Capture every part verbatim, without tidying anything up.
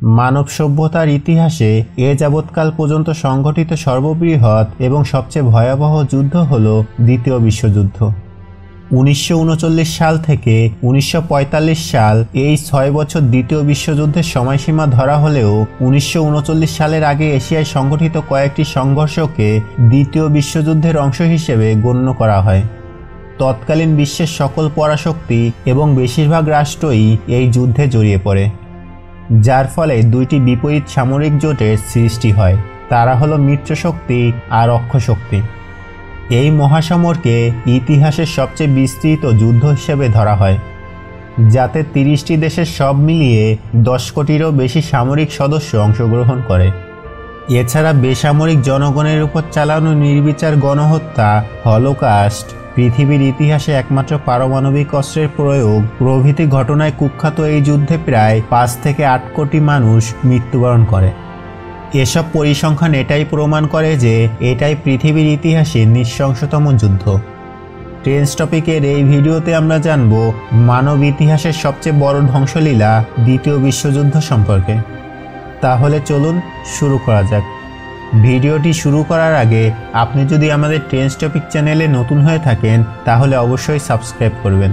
মানব সভ্যতার ইতিহাসে এ যাবৎকাল পর্যন্ত সংঘটিত সর্ববৃহৎ এবং সবচেয়ে ভয়াবহ যুদ্ধ হল দ্বিতীয় বিশ্বযুদ্ধ। উনিশশো উনচল্লিশ সাল থেকে উনিশশো পঁয়তাল্লিশ সাল এই ছয় বছর দ্বিতীয় বিশ্বযুদ্ধের সময়সীমা ধরা হলেও উনিশশো উনচল্লিশ সালের আগে এশিয়ায় সংঘটিত কয়েকটি সংঘর্ষকে দ্বিতীয় বিশ্বযুদ্ধের অংশ হিসেবে গণ্য করা হয়। তৎকালীন বিশ্বের সকল পরাশক্তি এবং বেশিরভাগ রাষ্ট্রই এই যুদ্ধে জড়িয়ে পড়ে, যার ফলে দুইটি বিপরীত সামরিক জোটের সৃষ্টি হয়। তারা হলো মিত্রশক্তি আর অক্ষশক্তি। এই মহাসমরকে ইতিহাসের সবচেয়ে বিস্তৃত যুদ্ধ হিসেবে ধরা হয়, যাতে তিরিশটি দেশের সব মিলিয়ে দশ কোটিরও বেশি সামরিক সদস্য অংশগ্রহণ করে। এছাড়া বেসামরিক জনগণের উপর চালানো নির্বিচার গণহত্যা, হলোকাস্ট, পৃথিবীর ইতিহাসে একমাত্র পারমাণবিক অস্ত্রের প্রয়োগ প্রভৃতি ঘটনায় কুখ্যাত এই যুদ্ধে প্রায় পাঁচ থেকে আট কোটি মানুষ মৃত্যুবরণ করে। এসব পরিসংখ্যান এটাই প্রমাণ করে যে এটাই পৃথিবীর ইতিহাসে নৃশংসতম যুদ্ধ। ট্রেন্ডস টপিকের এই ভিডিওতে আমরা জানব মানব ইতিহাসের সবচেয়ে বড় ধ্বংসলীলা দ্বিতীয় বিশ্বযুদ্ধ সম্পর্কে। তাহলে চলুন শুরু করা যাক। ভিডিওটি শুরু করার আগে আপনি যদি আমাদের ট্রেন্ডস টপিক চ্যানেলে নতুন হয়ে থাকেন তাহলে অবশ্যই সাবস্ক্রাইব করবেন।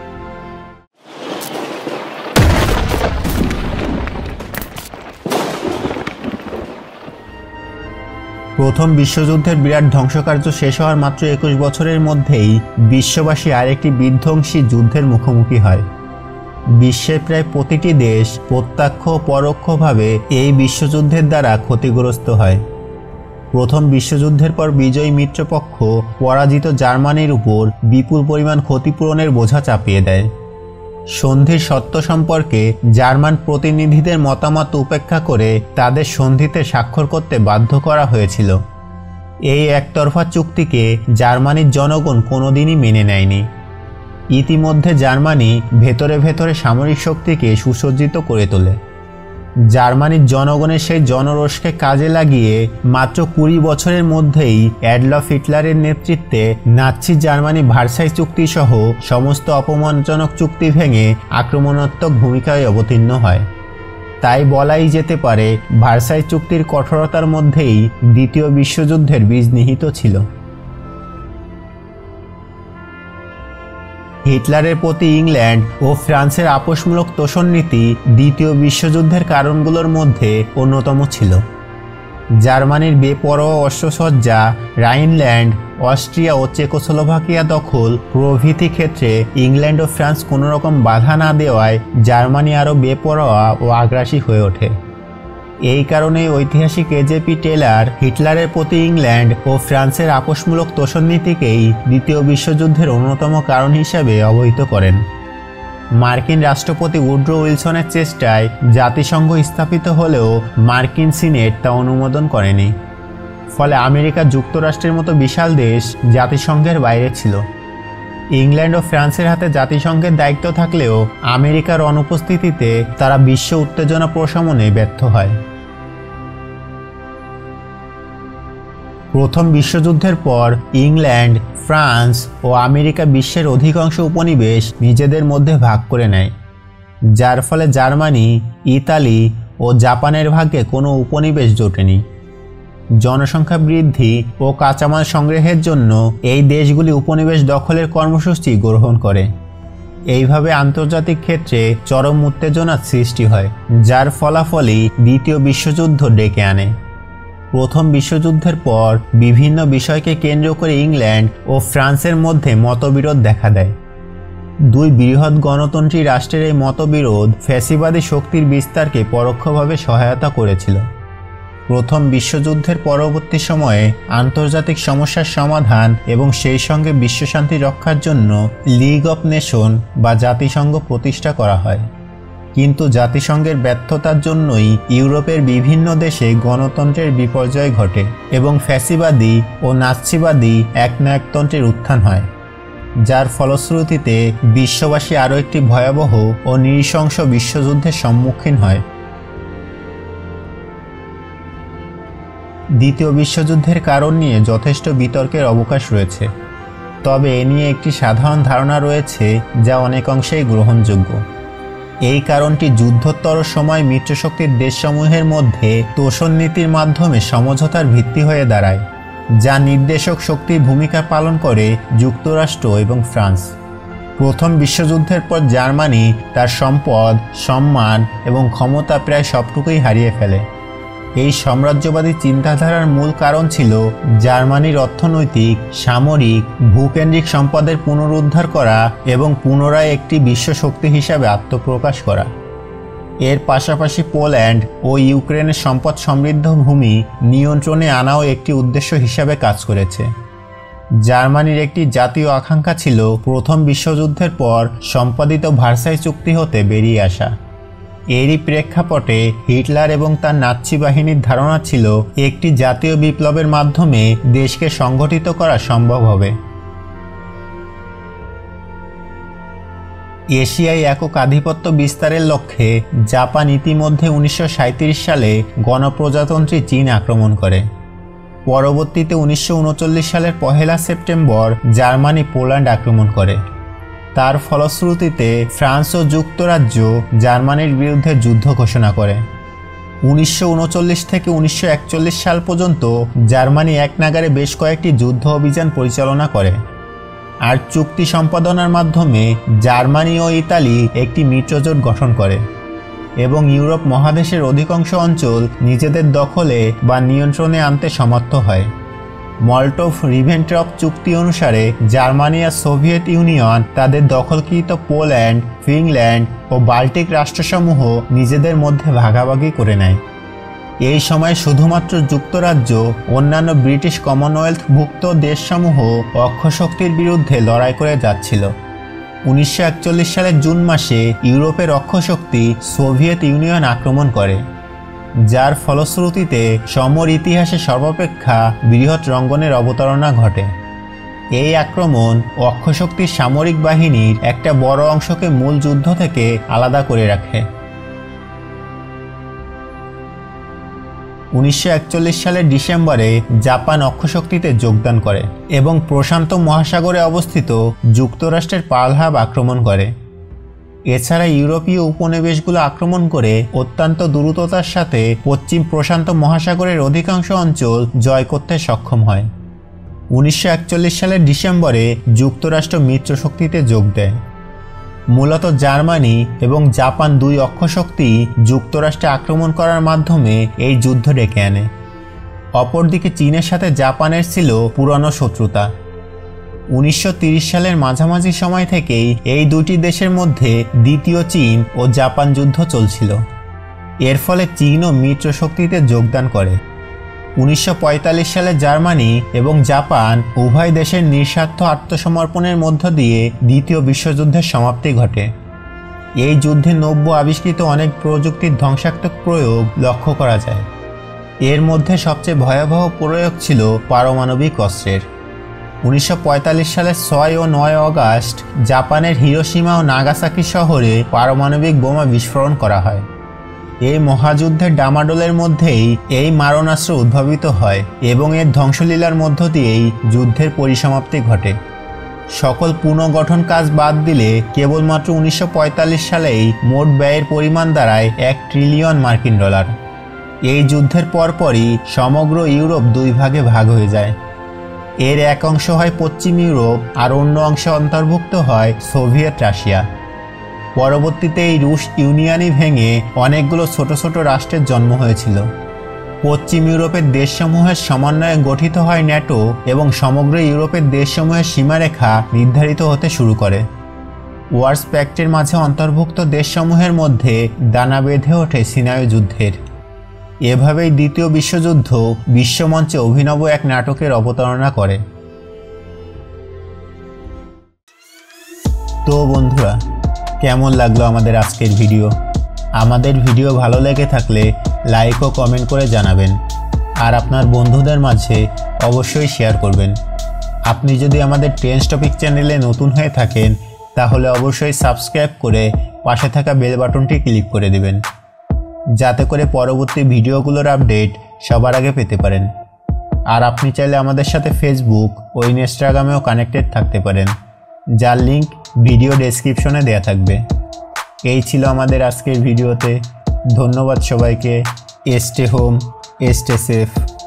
প্রথম বিশ্বযুদ্ধের বিরাট ধ্বংসকার্য শেষ হওয়ার মাত্র একুশ বছরের মধ্যেই বিশ্ববাসী আরেকটি বিধ্বংসী যুদ্ধের মুখোমুখি হয়। বিশ্বের প্রায় প্রতিটি দেশ প্রত্যক্ষ ও পরোক্ষভাবে এই বিশ্বযুদ্ধের দ্বারা ক্ষতিগ্রস্ত হয়। প্রথম বিশ্বযুদ্ধের পর বিজয়ী মিত্রপক্ষ পরাজিত জার্মানির উপর বিপুল পরিমাণ ক্ষতিপূরণের বোঝা চাপিয়ে দেয়। সন্ধির সত্য সম্পর্কে জার্মান প্রতিনিধিদের মতামত উপেক্ষা করে তাদের সন্ধিতে স্বাক্ষর করতে বাধ্য করা হয়েছিল। এই একতরফা চুক্তিকে জার্মানির জনগণ কোনোদিনই মেনে নেয়নি। ইতিমধ্যে জার্মানি ভেতরে ভেতরে সামরিক শক্তিকে সুসজ্জিত করে তোলে। জার্মানির জনগণের সেই জনরোষকে কাজে লাগিয়ে মাত্র কুড়ি বছরের মধ্যেই অ্যাডলফ হিটলারের নেতৃত্বে নাৎসি জার্মানি ভার্সাই চুক্তি সহ সমস্ত অপমানজনক চুক্তি ভেঙে আক্রমণাত্মক ভূমিকায় অবতীর্ণ হয়। তাই বলাই যেতে পারে ভার্সাই চুক্তির কঠোরতার মধ্যেই দ্বিতীয় বিশ্বযুদ্ধের বীজ নিহিত ছিল। হিটলারের প্রতি ইংল্যান্ড ও ফ্রান্সের আপোষমূলক তোষণ নীতি দ্বিতীয় বিশ্বযুদ্ধের কারণগুলোর মধ্যে অন্যতম ছিল। জার্মানির বেপরোয়া অস্ত্রসজ্জা, রাইনল্যান্ড, অস্ট্রিয়া ও চেকোস্লোভাকিয়া দখল প্রভৃতি ক্ষেত্রে ইংল্যান্ড ও ফ্রান্স কোনো রকম বাধা না দেওয়ায় জার্মানি আরও বেপরোয়া ও আগ্রাসী হয়ে ওঠে। এই কারণে ঐতিহাসিক এজেপি টেলার হিটলারের প্রতি ইংল্যান্ড ও ফ্রান্সের আপোষমূলক তোষণ নীতিকেই দ্বিতীয় বিশ্বযুদ্ধের অন্যতম কারণ হিসাবে অবহিত করেন। মার্কিন রাষ্ট্রপতি উড্রো উইলসনের চেষ্টায় জাতিসংঘ স্থাপিত হলেও মার্কিন সিনেট তা অনুমোদন করেনি। ফলে আমেরিকা যুক্তরাষ্ট্রের মতো বিশাল দেশ জাতিসংঘের বাইরে ছিল। ইংল্যান্ড ও ফ্রান্সের হাতে জাতিসংঘের দায়িত্ব থাকলেও আমেরিকার অনুপস্থিতিতে তারা বিশ্ব উত্তেজনা প্রশমনে ব্যর্থ হয়। প্রথম বিশ্বযুদ্ধের পর ইংল্যান্ড, ফ্রান্স ও আমেরিকা বিশ্বের অধিকাংশ উপনিবেশ নিজেদের মধ্যে ভাগ করে নেয়, যার ফলে জার্মানি, ইতালি ও জাপানের ভাগ্যে কোনো উপনিবেশ জোটেনি। জনসংখ্যা বৃদ্ধি ও কাঁচামাল সংগ্রহের জন্য এই দেশগুলি উপনিবেশ দখলের কর্মসূচি গ্রহণ করে। এইভাবে আন্তর্জাতিক ক্ষেত্রে চরম উত্তেজনার সৃষ্টি হয়, যার ফলাফলই দ্বিতীয় বিশ্বযুদ্ধ ডেকে আনে। প্রথম বিশ্বযুদ্ধের পর বিভিন্ন বিষয়কে কেন্দ্র করে ইংল্যান্ড ও ফ্রান্সের মধ্যে মতবিরোধ দেখা দেয়। দুই বৃহৎ গণতন্ত্রী রাষ্ট্রের এই মতবিরোধ ফ্যাসিবাদী শক্তির বিস্তারকে পরোক্ষভাবে সহায়তা করেছিল। প্রথম বিশ্বযুদ্ধের পরবর্তী সময়ে আন্তর্জাতিক সমস্যার সমাধান এবং সেই সঙ্গে বিশ্বশান্তি রক্ষার জন্য লিগ অফ নেশন বা জাতিসংঘ প্রতিষ্ঠা করা হয়। কিন্তু জাতিসংঘের ব্যর্থতার জন্যই ইউরোপের বিভিন্ন দেশে গণতন্ত্রের বিপর্যয় ঘটে এবং ফ্যাসিবাদী ও নাৎসিবাদী একনায়কতন্ত্রের উত্থান হয়, যার ফলশ্রুতিতে বিশ্ববাসী আরও একটি ভয়াবহ ও নৃশংস বিশ্বযুদ্ধের সম্মুখীন হয়। দ্বিতীয় বিশ্বযুদ্ধের কারণ নিয়ে যথেষ্ট বিতর্কের অবকাশ রয়েছে, তবে এ নিয়ে একটি সাধারণ ধারণা রয়েছে যা অনেকাংশেই গ্রহণযোগ্য। এই কারণটি যুদ্ধোত্তর সময় মিত্রশক্তির দেশসমূহের মধ্যে তোষণ নীতির মাধ্যমে সমঝোতার ভিত্তি হয়ে দাঁড়ায়, যা নির্দেশক শক্তির ভূমিকা পালন করে যুক্তরাষ্ট্র এবং ফ্রান্স। প্রথম বিশ্বযুদ্ধের পর জার্মানি তার সম্পদ, সম্মান এবং ক্ষমতা প্রায় সবটুকুই হারিয়ে ফেলে। এই সাম্রাজ্যবাদী চিন্তাধারার মূল কারণ ছিল জার্মানির অর্থনৈতিক, সামরিক, ভূকেন্দ্রিক সম্পদের পুনরুদ্ধার করা এবং পুনরায় একটি বিশ্ব শক্তি হিসাবে আত্মপ্রকাশ করা। এর পাশাপাশি পোল্যান্ড ও ইউক্রেনের সম্পদ সমৃদ্ধ ভূমি নিয়ন্ত্রণে আনাও একটি উদ্দেশ্য হিসাবে কাজ করেছে। জার্মানির একটি জাতীয় আকাঙ্ক্ষা ছিল প্রথম বিশ্বযুদ্ধের পর সম্পাদিত ভার্সাই চুক্তি হতে বেরিয়ে আসা। এরই প্রেক্ষাপটে হিটলার এবং তার নাৎসি বাহিনীর ধারণা ছিল একটি জাতীয় বিপ্লবের মাধ্যমে দেশকে সংগঠিত করা সম্ভব হবে। এশিয়ায় একক আধিপত্য বিস্তারের লক্ষ্যে জাপান ইতিমধ্যে উনিশশো সাঁইত্রিশ সালে গণপ্রজাতন্ত্রী চীন আক্রমণ করে। পরবর্তীতে উনিশশো উনচল্লিশ সালের পহেলা সেপ্টেম্বর জার্মানি পোল্যান্ড আক্রমণ করে। তার ফলশ্রুতিতে ফ্রান্স ও যুক্তরাজ্য জার্মানির বিরুদ্ধে যুদ্ধ ঘোষণা করে। উনিশশো উনচল্লিশ থেকে উনিশশো একচল্লিশ সাল পর্যন্ত জার্মানি এক নাগারে বেশ কয়েকটি যুদ্ধ অভিযান পরিচালনা করে। আর চুক্তি সম্পাদনার মাধ্যমে জার্মানি ও ইতালি একটি মিত্রজোট গঠন করে এবং ইউরোপ মহাদেশের অধিকাংশ অঞ্চল নিজেদের দখলে বা নিয়ন্ত্রণে আনতে সমর্থ হয়। মল্টোভ-রিবেন্ট্রপ চুক্তি অনুসারে জার্মানি আর সোভিয়েত ইউনিয়ন তাদের দখলকৃত পোল্যান্ড, ফিনল্যান্ড ও বাল্টিক রাষ্ট্রসমূহ নিজেদের মধ্যে ভাগাভাগি করে নেয়। এই সময় শুধুমাত্র যুক্তরাজ্য অন্যান্য ব্রিটিশ কমনওয়েলথভুক্ত দেশসমূহ অক্ষশক্তির বিরুদ্ধে লড়াই করে যাচ্ছিল। উনিশশো একচল্লিশ সালের জুন মাসে ইউরোপের অক্ষশক্তি সোভিয়েত ইউনিয়ন আক্রমণ করে, যার ফলশ্রুতিতে সমর ইতিহাসে সর্বাপেক্ষা বৃহৎ রঙ্গনের অবতারণা ঘটে। এই আক্রমণ অক্ষশক্তির সামরিক বাহিনীর একটা বড় অংশকে মূল যুদ্ধ থেকে আলাদা করে রাখে। উনিশশো একচল্লিশ সালের ডিসেম্বরে জাপান অক্ষশক্তিতে যোগদান করে এবং প্রশান্ত মহাসাগরে অবস্থিত যুক্তরাষ্ট্রের পার্ল হারবার আক্রমণ করে। এছাড়া ইউরোপীয় উপনিবেশগুলো আক্রমণ করে অত্যন্ত দ্রুততার সাথে পশ্চিম প্রশান্ত মহাসাগরের অধিকাংশ অঞ্চল জয় করতে সক্ষম হয়। উনিশশো একচল্লিশ সালের ডিসেম্বরে যুক্তরাষ্ট্র মিত্রশক্তিতে যোগ দেয়। মূলত জার্মানি এবং জাপান দুই অক্ষশক্তি যুক্তরাষ্ট্রে আক্রমণ করার মাধ্যমে এই যুদ্ধ ডেকে আনে। অপরদিকে চীনের সাথে জাপানের ছিল পুরনো শত্রুতা। উনিশশো তিরিশ সালের মাঝামাঝি সময় থেকেই এই দুটি দেশের মধ্যে দ্বিতীয় চীন ও জাপান যুদ্ধ চলছিল। এর ফলে চীনও মিত্রশক্তিতে যোগদান করে। উনিশশো পঁয়তাল্লিশ সালে জার্মানি এবং জাপান উভয় দেশের নিঃস্বার্থ আত্মসমর্পণের মধ্য দিয়ে দ্বিতীয় বিশ্বযুদ্ধের সমাপ্তি ঘটে। এই যুদ্ধে নব্য আবিষ্কৃত অনেক প্রযুক্তির ধ্বংসাত্মক প্রয়োগ লক্ষ্য করা যায়। এর মধ্যে সবচেয়ে ভয়াবহ প্রয়োগ ছিল পারমাণবিক অস্ত্রের। উনিশশো পঁয়তাল্লিশ সালের ছয় ও নয় অগাস্ট জাপানের হিরোশিমা ও নাগাসাকি শহরে পারমাণবিক বোমা বিস্ফোরণ করা হয়। এই মহাযুদ্ধের ডামাডোলের মধ্যেই এই মারণাস্ত্র উদ্ভাবিত হয় এবং এর ধ্বংসলীলার মধ্য দিয়েই যুদ্ধের পরিসমাপ্তি ঘটে। সকল পুনর্গঠন কাজ বাদ দিলে কেবলমাত্র উনিশশো পঁয়তাল্লিশ সালেই মোট ব্যয়ের পরিমাণ দাঁড়ায় এক ট্রিলিয়ন মার্কিন ডলার। এই যুদ্ধের পরপরই সমগ্র ইউরোপ দুই ভাগে ভাগ হয়ে যায়। এর এক অংশ হয় পশ্চিম ইউরোপ আর অন্য অংশে অন্তর্ভুক্ত হয় সোভিয়েত রাশিয়া। পরবর্তীতে এই রুশ ইউনিয়নই ভেঙে অনেকগুলো ছোট ছোট রাষ্ট্রের জন্ম হয়েছিল। পশ্চিম ইউরোপের দেশসমূহের সমন্বয়ে গঠিত হয় ন্যাটো এবং সমগ্র ইউরোপের দেশসমূহের সীমারেখা নির্ধারিত হতে শুরু করে। ওয়ার্স প্যাক্টের মাঝে অন্তর্ভুক্ত দেশসমূহের মধ্যে দানা বেঁধে ওঠে সিনাই যুদ্ধের। এভাবেই দ্বিতীয় বিশ্বযুদ্ধ বিশ্বমঞ্চে অভিনব এক নাটকের অবতারণা করে। তো বন্ধুরা, কেমন লাগলো আমাদের আজকের ভিডিও? আমাদের ভিডিও ভালো লেগে থাকলে লাইক ও কমেন্ট করে জানাবেন, আর আপনার বন্ধুদের মাঝে অবশ্যই শেয়ার করবেন। আপনি যদি আমাদের ট্রেন্ডস টপিক চ্যানেলে নতুন হয়ে থাকেন তাহলে অবশ্যই সাবস্ক্রাইব করে পাশে থাকা বেল বাটনটি ক্লিক করে দেবেন, যাতে করে পরবর্তী ভিডিওগুলোর আপডেট সবার আগে পেতে পারেন। আর আপনি চাইলে আমাদের সাথে ফেসবুক ও ইনস্টাগ্রামেও কানেক্টেড থাকতে পারেন, যার লিঙ্ক ভিডিও ডেসক্রিপশনে দেওয়া থাকবে। এই ছিল আমাদের আজকের ভিডিওতে। ধন্যবাদ সবাইকে। Stay home, stay safe.